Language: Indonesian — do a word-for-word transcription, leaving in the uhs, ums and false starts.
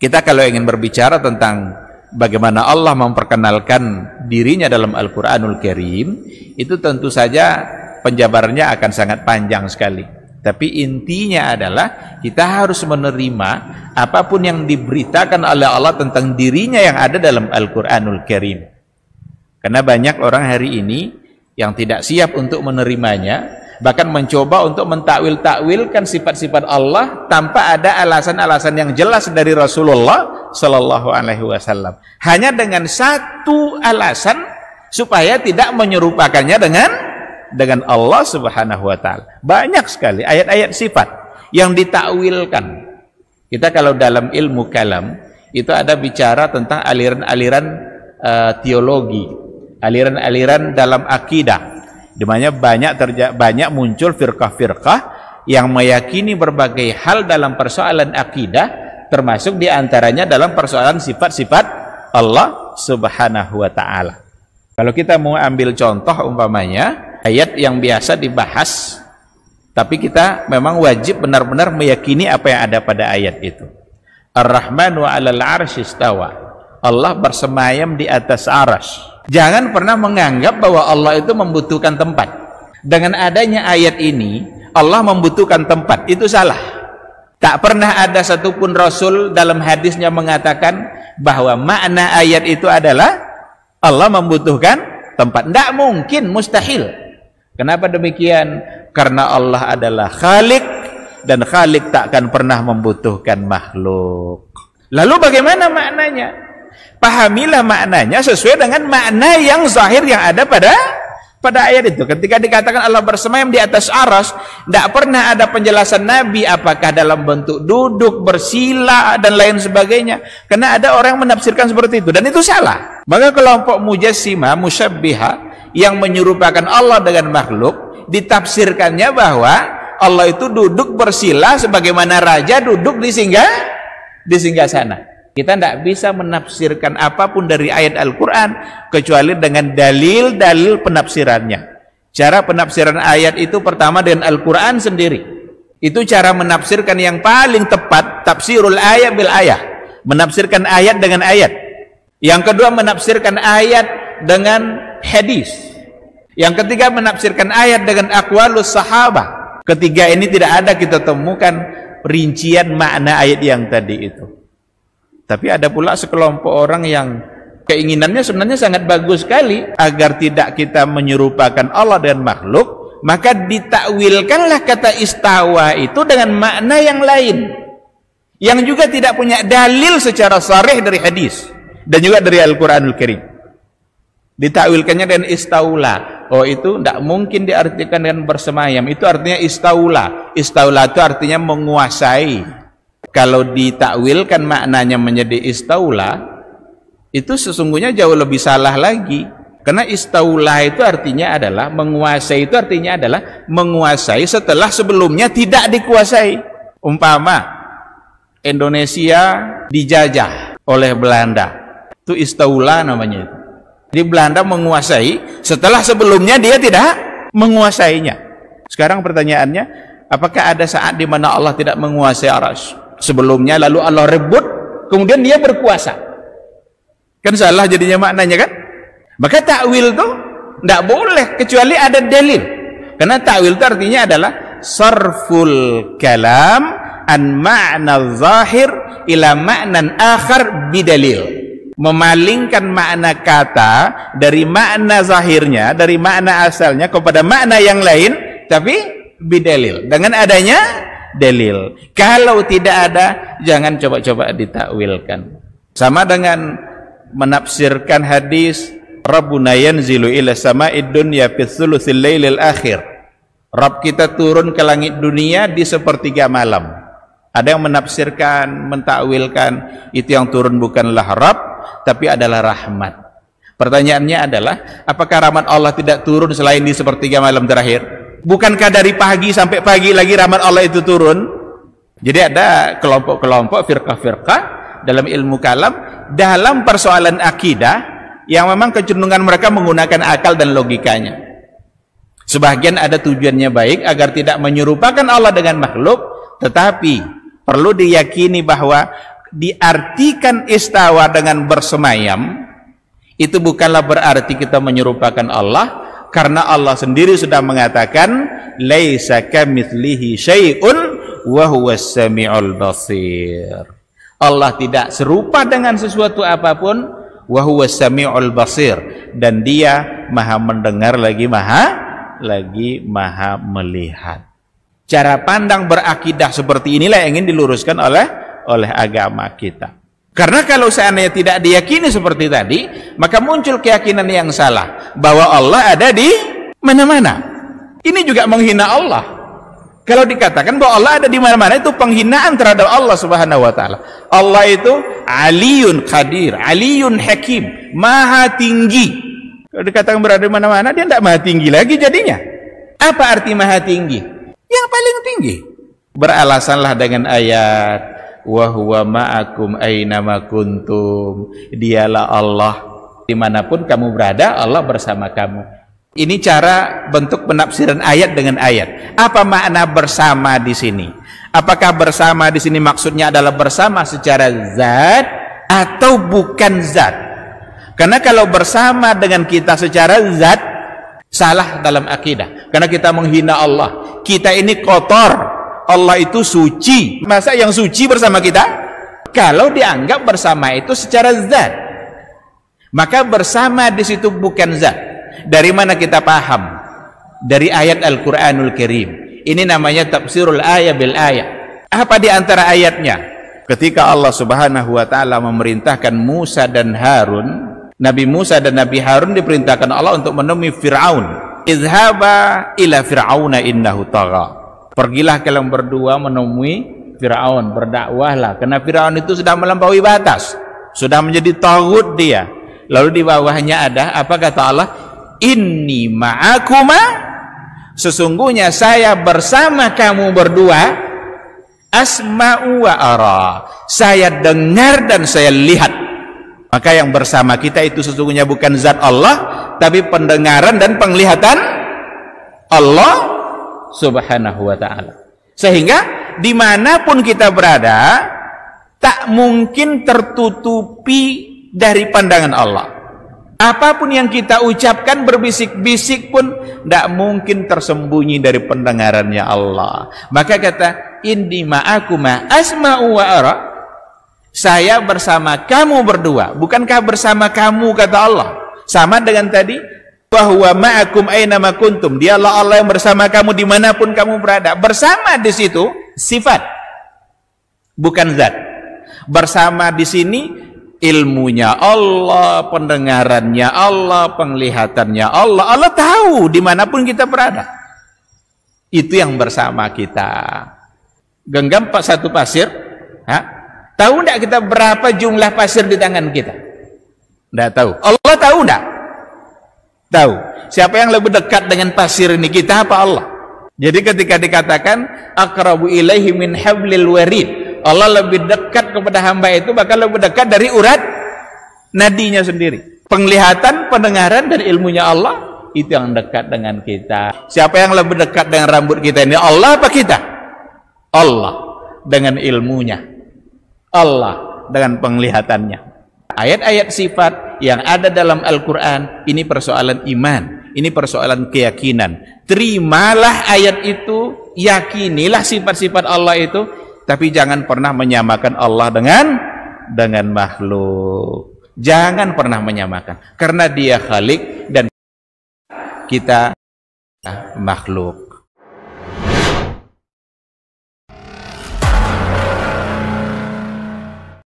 Kita kalau ingin berbicara tentang bagaimana Allah memperkenalkan dirinya dalam Al-Quranul Karim, itu tentu saja penjabarannya akan sangat panjang sekali. Tapi intinya adalah kita harus menerima apapun yang diberitakan oleh Allah tentang dirinya yang ada dalam Al-Quranul Karim. Karena banyak orang hari ini yang tidak siap untuk menerimanya, bahkan mencoba untuk mentakwil-takwilkan sifat-sifat Allah tanpa ada alasan-alasan yang jelas dari Rasulullah Sallallahu Alaihi Wasallam. Hanya dengan satu alasan supaya tidak menyerupakannya dengan dengan Allah Subhanahu Wa Taala. Banyak sekali ayat-ayat sifat yang ditakwilkan. Kita kalau dalam ilmu kalam itu ada bicara tentang aliran-aliran uh, teologi, aliran-aliran dalam akidah, di mana banyak terja banyak muncul firqah-firqah yang meyakini berbagai hal dalam persoalan akidah, termasuk diantaranya dalam persoalan sifat-sifat Allah Subhanahu Wa Taala. Kalau kita mau ambil contoh umpamanya ayat yang biasa dibahas, tapi kita memang wajib benar-benar meyakini apa yang ada pada ayat itu. Ar-Rahmanu 'alal 'arsy istawa. Allah bersemayam di atas arsy. Jangan pernah menganggap bahwa Allah itu membutuhkan tempat. Dengan adanya ayat ini, Allah membutuhkan tempat, itu salah. Tak pernah ada satupun Rasul dalam hadisnya mengatakan bahwa makna ayat itu adalah Allah membutuhkan tempat. Tidak mungkin, mustahil. Kenapa demikian? Karena Allah adalah Khalik, dan Khalik tak akan pernah membutuhkan makhluk. Lalu bagaimana maknanya? Pahamilah maknanya sesuai dengan makna yang zahir yang ada pada pada ayat itu. Ketika dikatakan Allah bersemayam di atas arsy, tidak pernah ada penjelasan Nabi apakah dalam bentuk duduk, bersila, dan lain sebagainya. Karena ada orang yang menafsirkan seperti itu, dan itu salah. Maka kelompok mujassimah, musyabbiha, yang menyerupakan Allah dengan makhluk, ditafsirkannya bahwa Allah itu duduk bersila sebagaimana raja duduk di singgah di singgasana. Kita tidak bisa menafsirkan apapun dari ayat Al-Quran kecuali dengan dalil-dalil penafsirannya. Cara penafsiran ayat itu pertama dengan Al-Quran sendiri. Itu cara menafsirkan yang paling tepat, tafsirul ayat bil ayat, menafsirkan ayat dengan ayat. Yang kedua, menafsirkan ayat dengan hadis. Yang ketiga, menafsirkan ayat dengan aqwalus sahabah. Ketiga ini tidak ada kita temukan rincian makna ayat yang tadi itu. Tapi ada pula sekelompok orang yang keinginannya sebenarnya sangat bagus sekali agar tidak kita menyerupakan Allah dengan makhluk, maka ditakwilkanlah kata istawa itu dengan makna yang lain, yang juga tidak punya dalil secara sharih dari hadis dan juga dari Al-Quranul Karim. Ditakwilkannya dengan istaula. Oh, itu tidak mungkin diartikan dengan bersemayam. Itu artinya istaula. Istaula itu artinya menguasai. Kalau ditakwilkan maknanya menjadi istaula, itu sesungguhnya jauh lebih salah lagi. Karena istaula itu artinya adalah menguasai, itu artinya adalah menguasai setelah sebelumnya tidak dikuasai. Umpama Indonesia dijajah oleh Belanda, itu istaula namanya itu. Di Belanda menguasai setelah sebelumnya dia tidak menguasainya. Sekarang pertanyaannya, apakah ada saat di mana Allah tidak menguasai arsy sebelumnya, lalu Allah rebut, kemudian dia berkuasa? Kan salah jadinya maknanya kan? Maka takwil itu tidak boleh kecuali ada dalil. Karena takwil itu artinya adalah sarful kalam an ma'na zahir ila ma'nan akhar bidalil. Memalingkan makna kata dari makna zahirnya, dari makna asalnya kepada makna yang lain, tapi bidalil, dengan adanya dalil. Kalau tidak ada, jangan coba-coba ditakwilkan. Sama dengan menafsirkan hadis Rabbuna yanzilu ila sama'id dunya fi thulutsil lailil akhir. Rabb kita turun ke langit dunia di sepertiga malam. Ada yang menafsirkan, mentakwilkan itu yang turun bukanlah Rabb, tapi adalah rahmat. Pertanyaannya adalah, apakah rahmat Allah tidak turun selain di sepertiga malam terakhir? Bukankah dari pagi sampai pagi lagi rahmat Allah itu turun? Jadi ada kelompok-kelompok firqah-firqah dalam ilmu kalam, dalam persoalan akidah yang memang kecenderungan mereka menggunakan akal dan logikanya. Sebagian ada tujuannya baik agar tidak menyerupakan Allah dengan makhluk, tetapi perlu diyakini bahwa diartikan istawa dengan bersemayam, itu bukanlah berarti kita menyerupakan Allah, karena Allah sendiri sudah mengatakan laisa kamitslihi syai'un wa huwas samiul basir. Allah tidak serupa dengan sesuatu apapun, wa huwas samiul basir, dan dia maha mendengar lagi maha lagi maha melihat. Cara pandang berakidah seperti inilah yang ingin diluruskan oleh oleh agama kita. Karena kalau seandainya tidak diyakini seperti tadi, maka muncul keyakinan yang salah bahwa Allah ada di mana-mana. Ini juga menghina Allah. Kalau dikatakan bahwa Allah ada di mana-mana, itu penghinaan terhadap Allah Subhanahu wa taala. Allah itu Aliyun Qadir, Aliyun Hakim, maha tinggi. Kalau dikatakan berada di mana-mana, dia tidak maha tinggi lagi jadinya. Apa arti maha tinggi? Yang paling tinggi. Beralasanlah dengan ayat wa huwa ma'akum aynama kuntum. Dialah Allah, dimanapun kamu berada, Allah bersama kamu. Ini cara bentuk penafsiran ayat dengan ayat. Apa makna bersama di sini? Apakah bersama di sini maksudnya adalah bersama secara zat atau bukan zat? Karena kalau bersama dengan kita secara zat, salah dalam akidah. Karena kita menghina Allah. Kita ini kotor, Allah itu suci. Masa yang suci bersama kita? Kalau dianggap bersama itu secara zat, maka bersama di situ bukan zat. Dari mana kita paham? Dari ayat Al-Quranul Karim. Ini namanya tafsirul ayat bil ayat. Apa di antara ayatnya? Ketika Allah Subhanahu wa taala memerintahkan Musa dan Harun, Nabi Musa dan Nabi Harun diperintahkan Allah untuk menemui Fir'aun. Izhaba ila Fir'auna innahu tagha. Pergilah kalian berdua menemui Fir'aun, berdakwahlah, karena Fir'aun itu sudah melampaui batas, sudah menjadi taghut dia. Lalu di bawahnya ada apa kata Allah? Inni ma'akuma, sesungguhnya saya bersama kamu berdua, asma'u wa ara, saya dengar dan saya lihat. Maka yang bersama kita itu sesungguhnya bukan zat Allah, tapi pendengaran dan penglihatan Allah Subhanahu wa ta'ala. Sehingga dimanapun kita berada, tak mungkin tertutupi dari pandangan Allah. Apapun yang kita ucapkan, berbisik-bisik pun tidak mungkin tersembunyi dari pendengarannya Allah. Maka kata inni ma'akuma asma'u wa ara, saya bersama kamu berdua. Bukankah bersama kamu kata Allah? Sama dengan tadi, bahwa ma'akum aynama kuntum. Dialah Allah yang bersama kamu dimanapun kamu berada. Bersama di situ sifat, bukan zat. Bersama di sini ilmunya Allah, pendengarannya Allah, penglihatannya Allah. Allah tahu dimanapun kita berada. Itu yang bersama kita. Genggam satu pasir, ha? Tahu tidak kita berapa jumlah pasir di tangan kita? Tidak tahu. Allah tahu tidak? Tahu. Siapa yang lebih dekat dengan pasir ini, kita apa Allah? Jadi ketika dikatakan aqrabu ilaihi min hablil warid, Allah lebih dekat kepada hamba itu bahkan lebih dekat dari urat nadinya sendiri. Penglihatan, pendengaran dan ilmunya Allah itu yang dekat dengan kita. Siapa yang lebih dekat dengan rambut kita ini, Allah apa kita? Allah dengan ilmunya, Allah dengan penglihatannya. Ayat-ayat sifat yang ada dalam Al-Quran ini persoalan iman, ini persoalan keyakinan. Terimalah ayat itu, yakinilah sifat-sifat Allah itu, tapi jangan pernah menyamakan Allah dengan dengan makhluk. Jangan pernah menyamakan, karena dia Khalik dan kita makhluk.